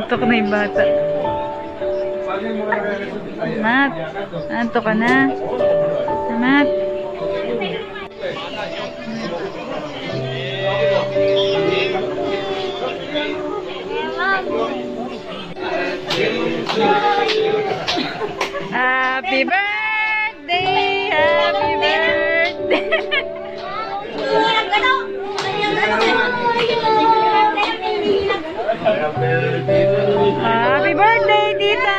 Antok na yung bata. Mat, antok ka na. Mat. Happy birthday! Happy birthday! Happy birthday, tita!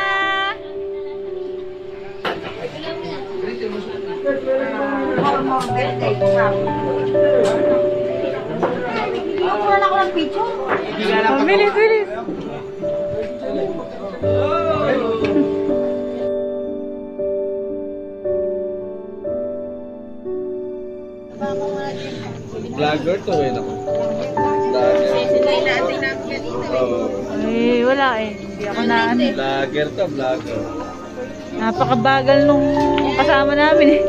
Wala ko ng picture. Bilis, bilis! Vlogger to rin ako. Vlogger. Sinay natin namin kanina. Ay, wala eh. Hindi ako na ano. Vlogger to, vlogger. Napakabagal nung kasama namin eh.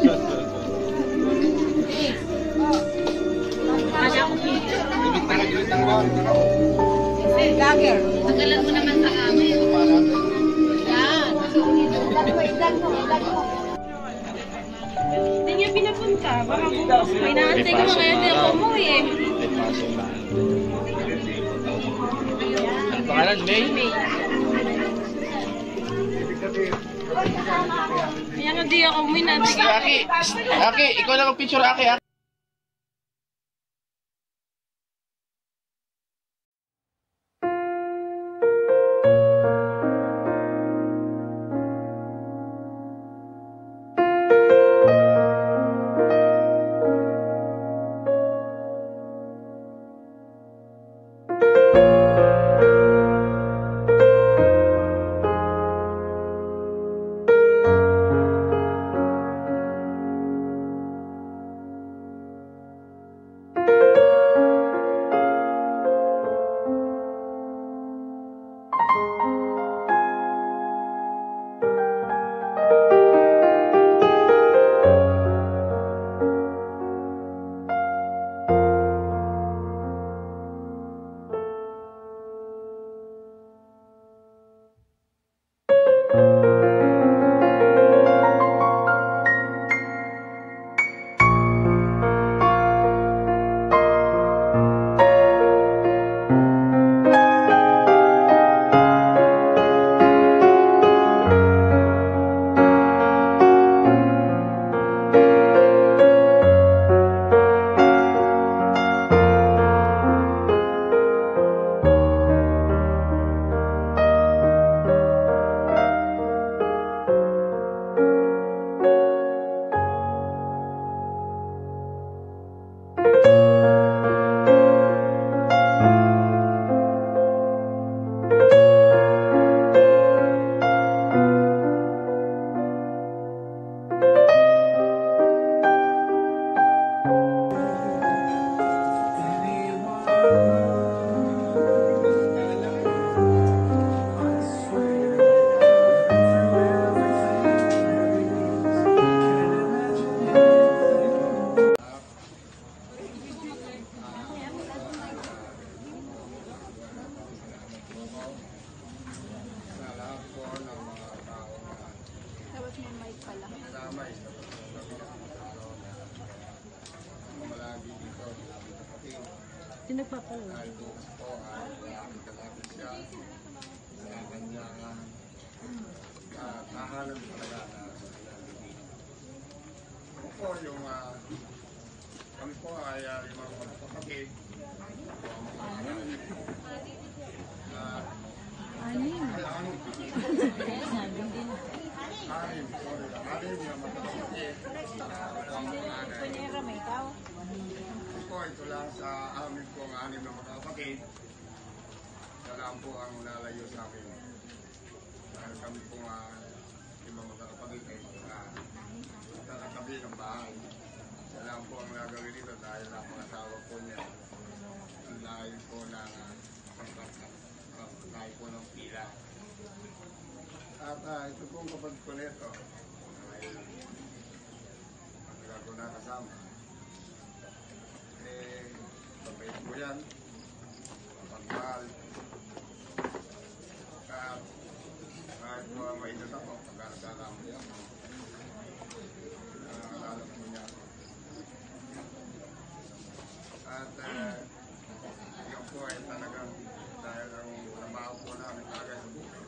Lager. Tagalan mo naman sa amin. Yan. Idag mo. Hindi niya pinapunta. Baka may naantay ko kaya din ako mo eh. Pangalan, May? Kaya nga di ako may naantay. Aki, ikaw lang ang picture, Aki. Sino nagpapalo? Nahanap talaga na po yung kami po ay yung mga kapatid. Anim. Ito lang sa amin po ang anim na magkakapatid. Ito lang po ang nalayo sa akin. Dahil kami po limang magkakapatid ay magkakatabi ng bahay. Ito lang po ang nagawin dito dahil ang mga asawa po niya. Ang layo po ng layo po ng pila. At ito po ang kapatid ko nito. Ay nagagawa na kasama. Pagpahit mo yan, pagmahal, mainit ako pag nagkakamali ako. Naalala ko niya ako. At yun po ay talagang dahil ang trabaho po namin talaga sa bukid.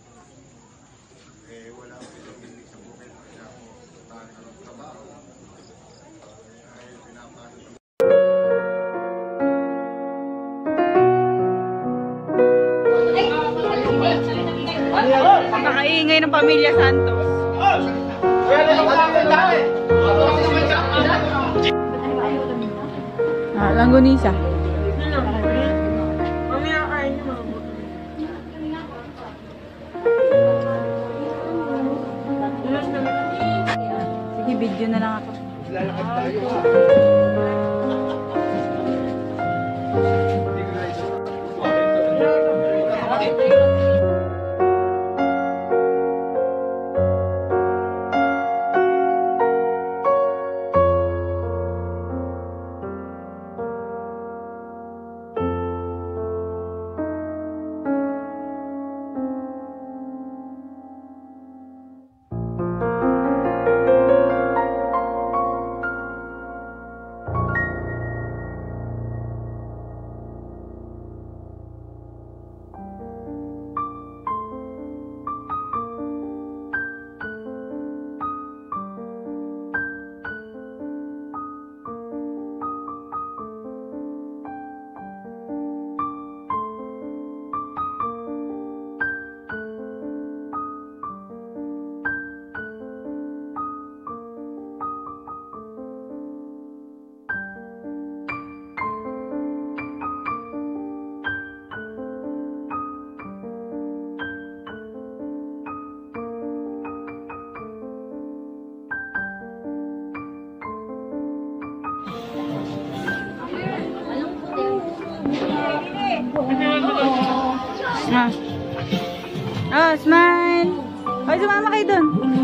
Eh wala ko hindi sa bukid. Kaya po tayo ng trabaho. Ay pinapasok sa Napakaingay ng pamilya Santos. Langgonisa. Sige, video na lang ako. Lalakad tayo. Oh, smile. Hoy, sumama kayo dun.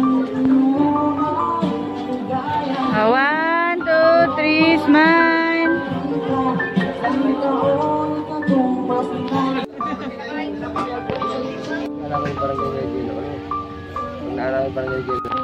1, 2, 3, smile. Nalakay parang ganyan din. Nalakay parang ganyan din.